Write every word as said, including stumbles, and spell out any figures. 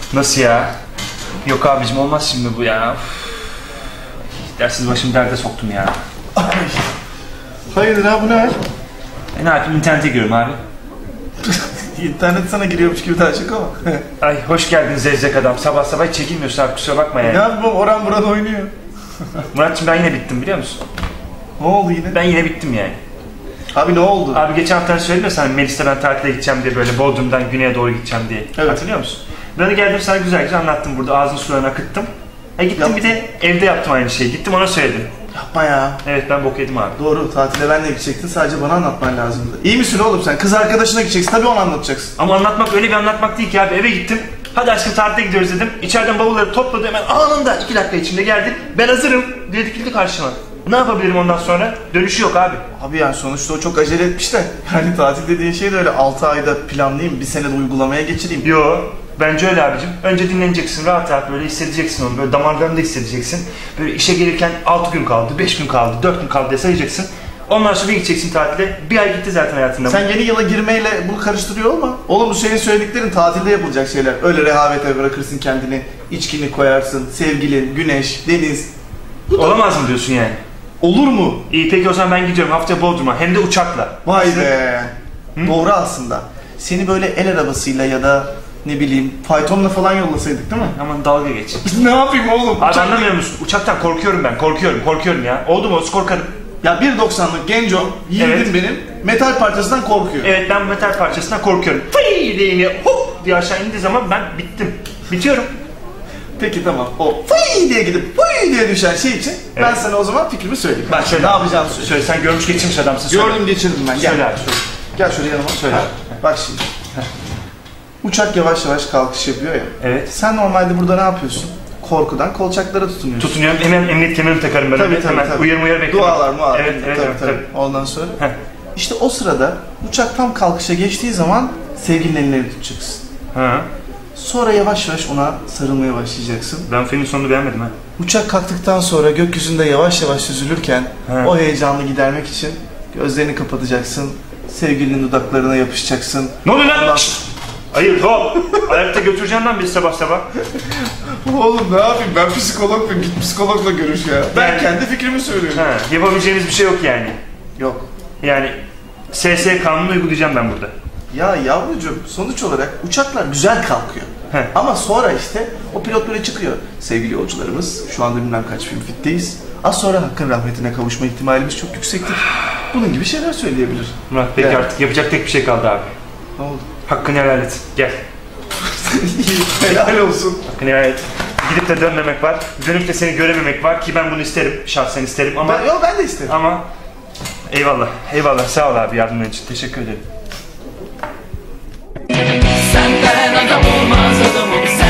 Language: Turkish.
Nasıl ya? Yok abicim olmaz şimdi bu ya. Dersiz başımı derde soktum ya. Ay. Hayırdır ha bu ne hal? E ne yapayım internete giriyorum abi. İnternet sana giriyormuş gibi daha şaka ama. Ay hoş geldin zevzek adam. Sabah sabah çekilmiyorsun abi kusura bakma yani. Ne yapayım Orhan burada oynuyor. Murat'cığım ben yine bittim biliyor musun? Ne oldu yine? Ben yine bittim yani. Abi ne oldu? Abi geçen hafta söyledim ya sana Melis'le ben tatile gideceğim diye böyle Bodrum'dan güneye doğru gideceğim diye. Evet. Hatırlıyor musun? Ben de geldim sana güzel güzel anlattım burada ağzını sularına akıttım. E gittim Yaptım. bir de evde yaptım aynı şeyi. Gittim ona söyledim. Yapma ya. Evet ben bok yedim abi. Doğru, tatile ben de gidecektin, sadece bana anlatman lazımdı. İyi misin oğlum sen? Kız arkadaşına gideceksin, tabii onu anlatacaksın. Ama anlatmak öyle bir anlatmak değil ki abi. Eve gittim. Hadi aşkım tatile gidiyoruz dedim. İçeriden bavulları topladı hemen anında iki dakika içinde geldi. Ben hazırım diye dikildi karşıma. Ne yapabilirim ondan sonra? Dönüşü yok abi. Abi yani sonuçta o çok acele etmiş de. Yani tatil dediğin şey de öyle altı ayda planlayayım, bir senede uygulamaya geçireyim. Yo, bence öyle abicim. Önce dinleneceksin, rahat rahat böyle hissedeceksin onu. Böyle damarlarında hissedeceksin. Böyle işe gelirken altı gün kaldı, beş gün kaldı, dört gün kaldı diye sayacaksın. Ondan sonra bir gideceksin tatile. Bir ay gitti zaten hayatında. Sen yeni yıla girmeyle bunu karıştırıyor olma. Oğlum bu senin söylediklerin tatilde yapılacak şeyler. Öyle rehavete bırakırsın kendini, içkini koyarsın, sevgilin, güneş, deniz. Olamaz mı diyorsun yani? Olur mu? İyi peki o zaman ben gidiyorum haftaya Bodrum'a hem de uçakla. Vay be. Hı? Doğru aslında. Seni böyle el arabasıyla ya da ne bileyim faytonla falan yollasaydık değil mi? Aman dalga geç. Ne yapayım oğlum? Abi Uçak... anlamıyor musun? Uçaktan korkuyorum ben, korkuyorum, korkuyorum ya. Oldu mu? Korkarım. Ya bir doksanlık genco, yiğidim Evet. benim, metal parçasından korkuyor. Evet ben metal parçasından korkuyorum. Fıy diye iniyor, hop diye aşağı indiği zaman ben bittim. Bitiyorum. Peki tamam, o fıy diye gidip fıy diye düşen şey için ben Evet. sana o zaman fikrimi söyleyeyim. Ben şöyle ne yapacağını söyle. Söyle sen görmüş geçirmiş adamsın. Söyle. Gördüm geçirdim ben, gel. Söyle abi söyle. Gel şuraya yanıma. Söyle Ha, abi. Bak şimdi. Uçak yavaş yavaş kalkış yapıyor ya. Evet. Sen normalde burada ne yapıyorsun? Korkudan kolçaklara tutunuyorsun. Tutunuyorum hemen emniyet kemerimi takarım ben. Tabii öyle. tabii Hemen tabii. uyarı uyarı bekliyorum. Dualar muhabbet. Evet evet tabii, evet. tabii. tabii. Ondan sonra. Heh. İşte o sırada uçak tam kalkışa geçtiği zaman sevgilinin ellerini tutacaksın. Ha. Sonra yavaş yavaş ona sarılmaya başlayacaksın. Ben filmin sonunu beğenmedim ha. Uçak kalktıktan sonra gökyüzünde yavaş yavaş süzülürken He. o heyecanı gidermek için gözlerini kapatacaksın. Sevgilinin dudaklarına yapışacaksın. Ne oluyor lan? Ondan- Şşt! Hayır hop. Ayakta götüreceğim lan bir sabah sabah. Oğlum ne yapayım, ben psikolog muyum? Git psikologla görüş ya. Ben Yani- kendi fikrimi söylüyorum. Ha. Yapabileceğimiz bir şey yok yani. Yok. Yani S S kanunu uygulayacağım ben burada. Ya yavrucuğum, sonuç olarak uçaklar güzel kalkıyor. Heh. Ama sonra işte o pilot böyle çıkıyor. Sevgili yolcularımız, şu anda bilmem kaç bin fitteyiz. Az sonra Hakk'ın rahmetine kavuşma ihtimalimiz çok yüksektir. Bunun gibi şeyler söyleyebilir. Murat peki Yani. artık yapacak tek bir şey kaldı abi. Ne oldu? Hakkını helal et. Gel. Helal olsun. Hakkını helal et. Gidip de dönmemek var. Dönüp de seni görememek var ki ben bunu isterim. Şahsen isterim ama... Ben, yo, ben de isterim. Ama... Eyvallah. Eyvallah. Sağ ol abi yardımın için. Teşekkür ederim. Senden adam olmaz adamım sen.